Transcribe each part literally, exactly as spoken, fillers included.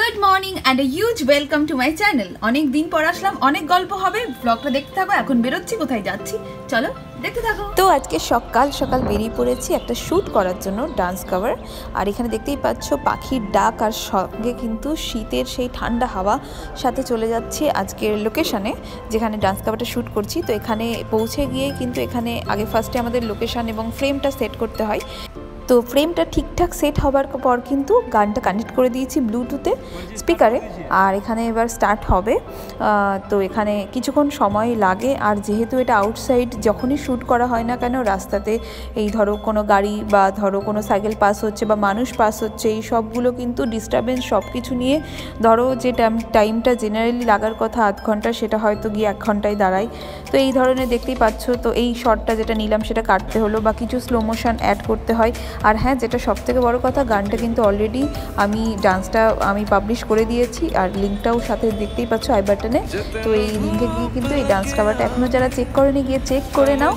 Good morning and a huge welcome to my channel. অনেক দিন পর আসলাম, অনেক গল্প হবে, ব্লগটা দেখতে থাকো। এখন বেরোচ্ছি, কোথায় যাচ্ছি চলো দেখতে থাকো। তো আজকে সকাল সকাল বেরিয়ে পড়েছি একটা শ্যুট করার জন্য, ডান্স কভার। আর এখানে দেখতেই পাচ্ছ পাখির ডাক আর সঙ্গে কিন্তু শীতের সেই ঠান্ডা হাওয়া সাথে চলে যাচ্ছি আজকের লোকেশানে যেখানে ডান্স কভারটা শ্যুট করছি। তো এখানে পৌঁছে গিয়ে কিন্তু এখানে আগে ফার্স্টে আমাদের লোকেশান এবং ফ্রেমটা সেট করতে হয়। তো ফ্রেমটা ঠিকঠাক সেট হবার পর কিন্তু গানটা কানেক্ট করে দিয়েছি ব্লুটুথে স্পিকারে, আর এখানে এবার স্টার্ট হবে। তো এখানে কিছুক্ষণ সময় লাগে, আর যেহেতু এটা আউটসাইড যখনই শ্যুট করা হয় না কেন রাস্তাতে এই ধরো কোনো গাড়ি বা ধরো কোনো সাইকেল পাস হচ্ছে বা মানুষ পাস হচ্ছে, এই সবগুলো কিন্তু ডিস্টারবেন্স সব কিছু নিয়ে ধরো যে টাইমটা জেনারেলি লাগার কথা আধ ঘন্টা সেটা হয়তো গিয়ে এক ঘন্টায় দাঁড়ায়। তো এই ধরনের দেখতেই পাচ্ছ। তো এই শটটা যেটা নিলাম সেটা কাটতে হলো বা কিছু স্লো মোশন অ্যাড করতে হয়। আর হ্যাঁ, যেটা সবথেকে বড় কথা, গানটা কিন্তু অলরেডি আমি ডান্সটা আমি পাবলিশ করে দিয়েছি, আর লিঙ্কটাও সাথে দেখতেই পাচ্ছ আই বাটনে। তো এই লিঙ্কে গিয়ে কিন্তু এই ডান্স কভারটা এখনও যারা চেক করেনি গিয়ে চেক করে নাও।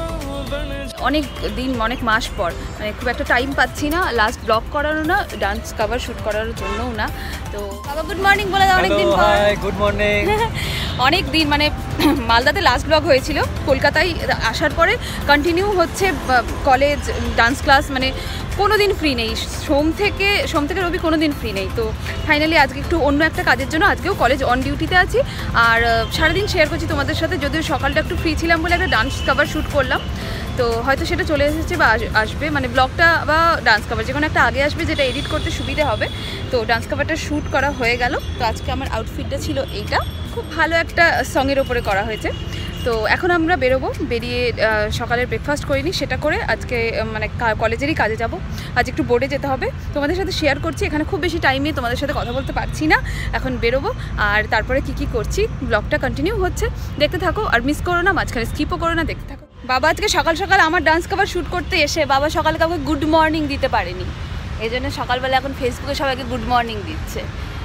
অনেক দিন অনেক মাস পর মানে খুব একটা টাইম পাচ্ছি না লাস্ট ব্লগ করারও না, ডান্স কভার শ্যুট করার জন্যও না। তো বাবা গুড মর্নিং বলে দাও। অনেক দিন পর। Good morning. অনেক দিন মানে মালদাতে লাস্ট ব্লগ হয়েছিল, কলকাতায় আসার পরে কন্টিনিউ হচ্ছে কলেজ ডান্স ক্লাস, মানে কোনো দিন ফ্রি নেই। সোম থেকে সোম থেকে রবি কোনো দিন ফ্রি নেই। তো ফাইনালি আজকে একটু অন্য একটা কাজের জন্য আজকেও কলেজ অন ডিউটিতে আছি, আর সারাদিন শেয়ার করছি তোমাদের সাথে। যদিও সকালটা একটু ফ্রি ছিলাম বলে একটা ডান্স কভার শ্যুট করলাম, তো হয়তো সেটা চলে এসেছে বা আসবে, মানে ব্লগটা বা ডান্স কভার যে কোনো একটা আগে আসবে যেটা এডিট করতে সুবিধে হবে। তো ডান্স কভারটা শ্যুট করা হয়ে গেল। তো আজকে আমার আউটফিটটা ছিল এইটা, খুব ভালো একটা সঙের ওপরে করা হয়েছে। তো এখন আমরা বেরোবো, বেরিয়ে সকালের ব্রেকফাস্ট করিনি, সেটা করে আজকে মানে কলেজেরই কাজে যাব। আজ একটু বোর্ডে যেতে হবে, তোমাদের সাথে শেয়ার করছি। এখানে খুব বেশি টাইম নিয়ে তোমাদের সাথে কথা বলতে পারছি না, এখন বেরোবো। আর তারপরে কি কি করছি ব্লগটা কন্টিনিউ হচ্ছে, দেখতে থাকো। আর মিস করো না, মাঝখানে স্কিপও করো না, দেখতে থাকো। বাবা আজকে সকাল সকাল আমার ডান্স কভার শ্যুট করতে এসে বাবা সকালে কাউকে গুড মর্নিং দিতে পারেনি, এই জন্য সকালবেলা এখন ফেসবুকে সবাইকে গুড মর্নিং দিচ্ছে।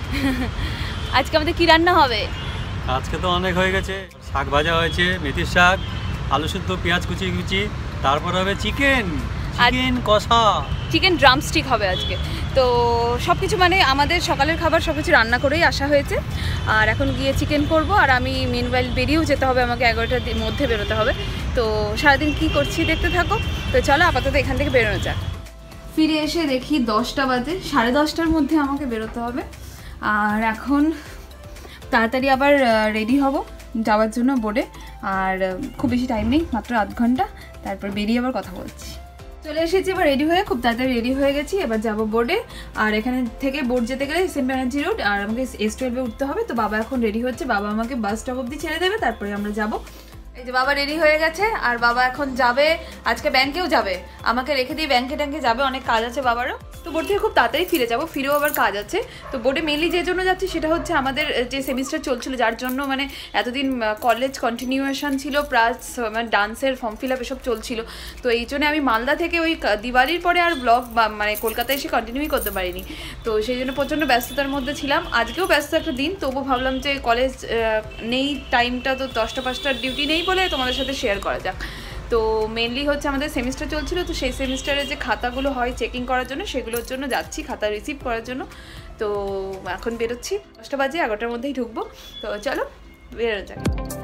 আজকে আমাদের কি রান্না হবে? আজকে তো অনেক হয়ে গেছে, শাক ভাজা হয়েছে, মেথির শাক, আলু শুদ্ধ, পেঁয়াজ কুচি কুচি, তারপর হবে চিকেন চিকেন কষা, চিকেন ড্রামস্টিক হবে আজকে। তো সব কিছু মানে আমাদের সকালের খাবার সব কিছু রান্না করেই আসা হয়েছে। আর এখন গিয়ে চিকেন করব, আর আমি মিনওয়াইল বেরিয়েও যেতে হবে, আমাকে এগারোটার মধ্যে বেরোতে হবে। তো সারাদিন কি করছি দেখতে থাকো। তো চলো আপাতত এখান থেকে বেরোনো যাক। ফিরে এসে দেখি দশটা বাজে, সাড়ে দশটার মধ্যে আমাকে বেরোতে হবে। আর এখন তাড়াতাড়ি আবার রেডি হব যাওয়ার জন্য বোর্ডে। আর খুব বেশি টাইম নেই, মাত্র আধ ঘন্টা, তারপর বেরিয়ে আবার কথা বলছি। চলে এসেছি এবার রেডি হয়ে, খুব তাড়াতাড়ি রেডি হয়ে গেছি। এবার যাবো বোর্ডে, আর এখানে থেকে বোর্ড যেতে গেলে সেন্ট ব্যানার্জি রোড, আর আমাকে এস টুয়েলভে উঠতে হবে। তো বাবা এখন রেডি হচ্ছে, বাবা আমাকে বাস স্টপ অব্দি ছেড়ে দেবে, তারপরে আমরা যাবো। এই যে বাবা রেডি হয়ে গেছে, আর বাবা এখন যাবে আজকে ব্যাংকেও যাবে, আমাকে রেখে দিয়ে ব্যাংকে ট্যাঙ্কে যাবে, অনেক কাজ আছে বাবারও। তো বোর্ড থেকে খুব তাড়াতাড়ি ফিরে যাবো, ফিরেও আবার কাজ আছে। তো বোর্ডে মেনলি যে জন্য যাচ্ছি সেটা হচ্ছে আমাদের যে সেমিস্টার চলছিল, যার জন্য মানে এতদিন কলেজ কন্টিনিউয়েশন ছিল, প্লাস মানে ডান্সের ফর্ম ফিল আপ এসব চলছিল। তো এই জন্য আমি মালদা থেকে ওই দিওয়ালির পরে আর ব্লগ মানে কলকাতায় এসে কন্টিনিউই করতে পারিনি। তো সেই জন্য প্রচণ্ড ব্যস্ততার মধ্যে ছিলাম। আজকেও ব্যস্ত একটা দিন, তবু ভাবলাম যে কলেজ নেই, টাইমটা তো দশটা পাঁচটার ডিউটি নেই বলে তোমাদের সাথে শেয়ার করা যাক। তো মেনলি হচ্ছে আমাদের সেমিস্টার চলছিল, তো সেই সেমিস্টারে যে খাতাগুলো হয় চেকিং করার জন্য সেগুলোর জন্য যাচ্ছি, খাতা রিসিভ করার জন্য। তো এখন বেরোচ্ছি, দশটা বাজে, এগারোটার মধ্যেই ঢুকবো। তো চলো বেরোনো যাক।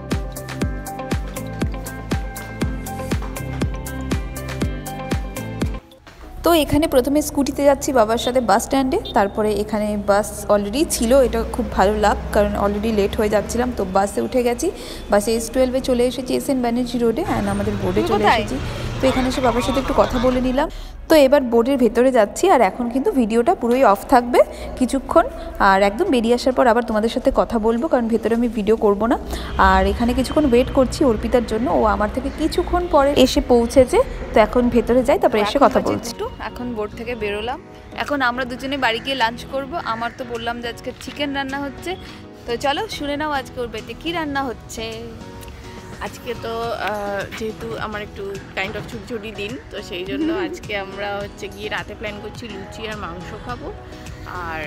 তো এখানে প্রথমে স্কুটিতে যাচ্ছি বাবার সাথে বাস স্ট্যান্ডে, তারপরে এখানে বাস অলরেডি ছিল, এটা খুব ভালো লাগ, কারণ অলরেডি লেট হয়ে যাচ্ছিলাম। তো বাসে উঠে গেছি, বাসে এস টুয়েলভে চলে এসেছি এস এন ব্যানার্জি রোডে, অ্যান্ড আমাদের বোর্ডে চলে এসেছি। তো এখানে এসে বাবার সাথে একটু কথা বলে নিলাম। তো এবার বোর্ডের ভেতরে যাচ্ছি, আর এখন কিন্তু ভিডিওটা পুরোই অফ থাকবে কিছুক্ষণ, আর একদম বেরিয়ে আসার পর আবার তোমাদের সাথে কথা বলবো, কারণ ভেতরে আমি ভিডিও করব না। আর এখানে কিছুক্ষণ ওয়েট করছি অর্পিতার জন্য, ও আমার থেকে কিছুক্ষণ পরে এসে পৌঁছেছে। তো এখন ভেতরে যাই, তারপরে এসে কথা বলছি। এখন বোর্ড থেকে বেরোলাম, এখন আমরা দুজনে বাড়ি গিয়ে লাঞ্চ করব। আমার তো বললাম যে আজকে চিকেন রান্না হচ্ছে, তো চলো শুনে নাও আজকে ওর বাড়িতে কী রান্না হচ্ছে। আজকে তো যেহেতু আমার একটু কাইন্ড অফ ছুটি ছুটি দিন, তো সেই জন্য আজকে আমরা হচ্ছে গিয়ে রাতে প্ল্যান করছি লুচি আর মাংস খাবো। আর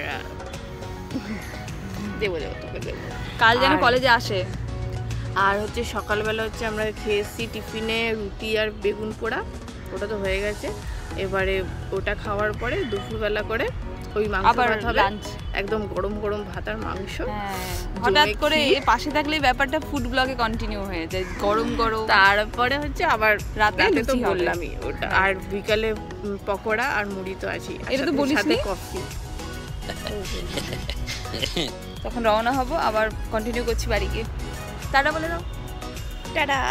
দেবো দেবো তোকে দেবো, কাল যেন কলেজে আসে। আর হচ্ছে সকালবেলা হচ্ছে আমরা খেয়েছি টিফিনে রুটি আর বেগুন পোড়া, ওটা তো হয়ে গেছে। এবারে ওটা খাওয়ার পরে দুপুরবেলা করে ওই মাংস আবার ভাত হবে, লাঞ্চ একদম গরম গরম ভাত আর মাংস। হঠাৎ করে এ পাশে থাকলে ব্যাপারটা ফুড ব্লগে কন্টিনিউ হয়ে যায়, গরম গরম। তারপরে হচ্ছে আবার রাতে রাতে তো লুচি হবে। বললামই ওটা, আর বিকালে উম, পকোড়া আর মুড়ি তো আছেই, আর এটা তো সাথে- বলিসনি? সাথে কফি। তখন রওনা হব, আবার কন্টিনিউ করছি বাড়ি গিয়ে। টাটা বলে দাও। টাটা।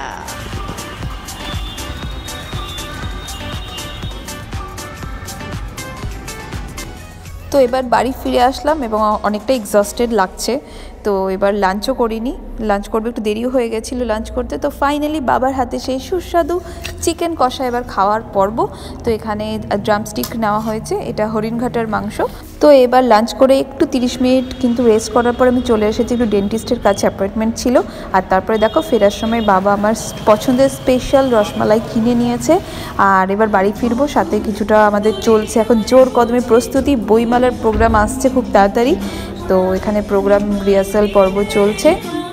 তো এবার বাড়ি ফিরে আসলাম এবং অনেকটা এক্সস্টেড লাগছে। তো এবার লাঞ্চও করিনি, লাঞ্চ করবো, একটু দেরিও হয়ে গেছিলো লাঞ্চ করতে। তো ফাইনালি বাবার হাতে সেই সুস্বাদু চিকেন কষা এবার খাওয়ার পর্ব। তো এখানে ড্রামস্টিক নেওয়া হয়েছে, এটা হরিণঘাটার মাংস। তো এবার লাঞ্চ করে একটু তিরিশ মিনিট কিন্তু রেস্ট করার পর আমি চলে এসেছি, একটু ডেন্টিস্টের কাছে অ্যাপয়েন্টমেন্ট ছিল। আর তারপরে দেখো ফেরার সময় বাবা আমার পছন্দের স্পেশাল রসমালাই কিনে নিয়েছে। আর এবার বাড়ি ফিরবো, সাথে কিছুটা আমাদের চলছে এখন জোর কদমে প্রস্তুতি, বইমেলার প্রোগ্রাম আসছে খুব তাড়াতাড়ি। তো এখানে প্রোগ্রাম রিহার্সাল পর্ব চলছে।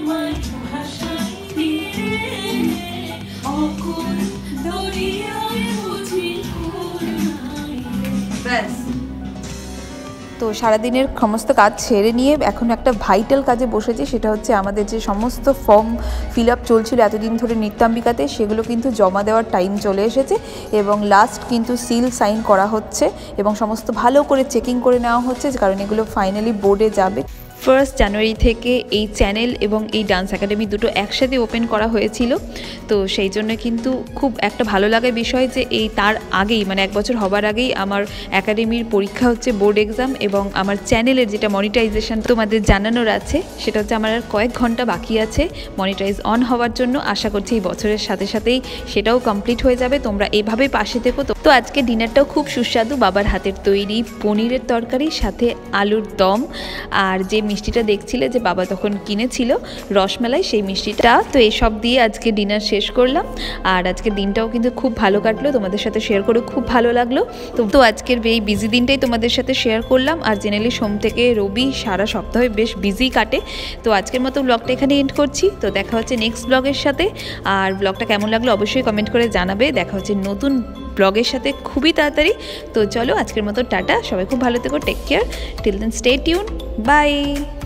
তো সারাদিনের সমস্ত কাজ ছেড়ে নিয়ে এখন একটা ভাইটাল কাজে বসেছি, সেটা হচ্ছে আমাদের যে সমস্ত ফর্ম ফিল আপ চলছিল এতদিন ধরে নৃত্যাম্বিকাতে, সেগুলো কিন্তু জমা দেওয়ার টাইম চলে এসেছে এবং লাস্ট কিন্তু সিল সাইন করা হচ্ছে এবং সমস্ত ভালো করে চেকিং করে নেওয়া হচ্ছে, কারণ এগুলো ফাইনালি বোর্ডে যাবে। ফার্স্ট জানুয়ারি থেকে এই চ্যানেল এবং এই ডান্স একাডেমি দুটো একসাথে ওপেন করা হয়েছিল। তো সেই জন্য কিন্তু খুব একটা ভালো লাগার বিষয় যে এই তার আগেই মানে এক বছর হবার আগেই আমার একাডেমির পরীক্ষা হচ্ছে, বোর্ড এক্সাম, এবং আমার চ্যানেলের যেটা মনিটাইজেশন তোমাদের জানানোর আছে সেটা হচ্ছে আমার আর কয়েক ঘন্টা বাকি আছে মনিটাইজ অন হওয়ার জন্য। আশা করছি এই বছরের সাথে সাথেই সেটাও কমপ্লিট হয়ে যাবে। তোমরা এভাবেই পাশে থেকো। তো আজকে ডিনারটাও খুব সুস্বাদু, বাবার হাতের তৈরি পনিরের তরকারি সাথে আলুর দম, আর যে মিষ্টিটা দেখছিলে যে বাবা তখন কিনেছিল রসমালাই, সেই মিষ্টিটা। তো এইসব দিয়ে আজকে ডিনার শেষ করলাম। আর আজকের দিনটাও কিন্তু খুব ভালো কাটলো, তোমাদের সাথে শেয়ার করে খুব ভালো লাগলো। তো তো আজকের এই বিজি দিনটাই তোমাদের সাথে শেয়ার করলাম। আর জেনারেলি সোম থেকে রবি সারা সপ্তাহে বেশ বিজি কাটে। তো আজকের মতো ব্লগটা এখানে এন্ড করছি। তো দেখা হচ্ছে নেক্সট ব্লগের সাথে। আর ব্লগটা কেমন লাগলো অবশ্যই কমেন্ট করে জানাবে। দেখা হচ্ছে নতুন ব্লগের সাথে খুবই তাড়াতাড়ি। তো চলো আজকের মতো টাটা, সবাই খুব ভালো থেকো, take care, till then stay tune, by.